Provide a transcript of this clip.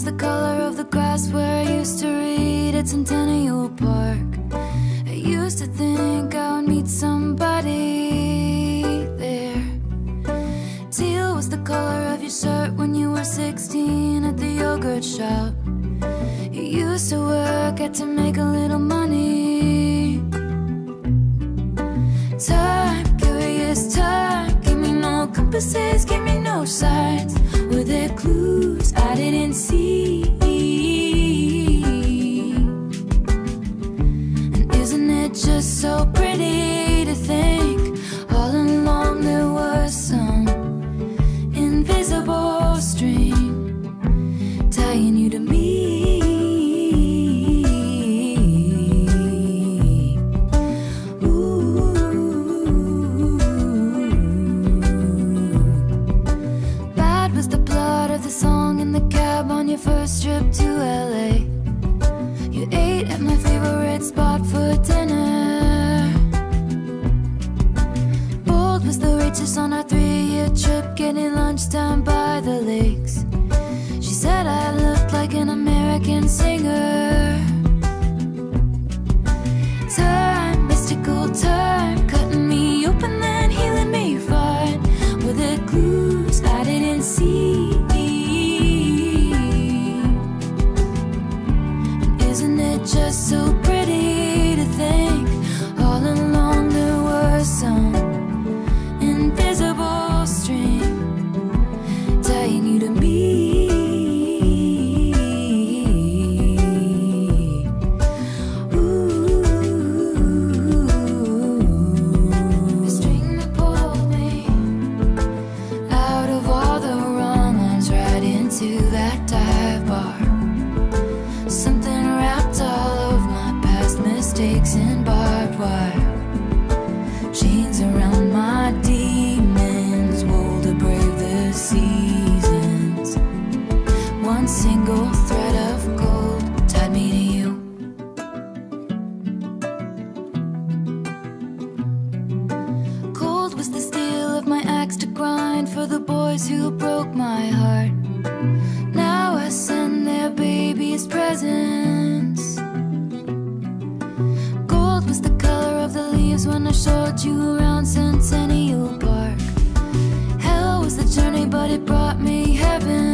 was the color of the grass where I used to read at Centennial Park. I used to think I would meet somebody there. Teal was the color of your shirt when you were 16 at the yogurt shop. You used to work at to make a little money. Time, curious time, give me no compasses, give me no signs. Were there clues I didn't see? And isn't it just so pretty to think all along there was some invisible string tying you to me? Your first trip to LA, you ate at my favorite spot for dinner. Bold was the waitress on our 3-year trip, getting lunchtime by the lakes. She said I looked like an American singer. Time, mystical time, cutting me open then healing me fine. Were there clues I didn't see? Isn't it just so pretty to think all along there was some invisible string tying you to me? Ooh, the string that pulled me out of all the wrong ones right into that dive bar. Something wrapped all of my past mistakes in barbed wire. Chains around my demons, wool to brave the seasons. One single thread of gold tied me to you. Cold was the steel of my axe to grind for the boys who broke my heart. Now I send their babies presents. Gold was the color of the leaves when I showed you around Centennial Park. Hell was the journey, but it brought me heaven.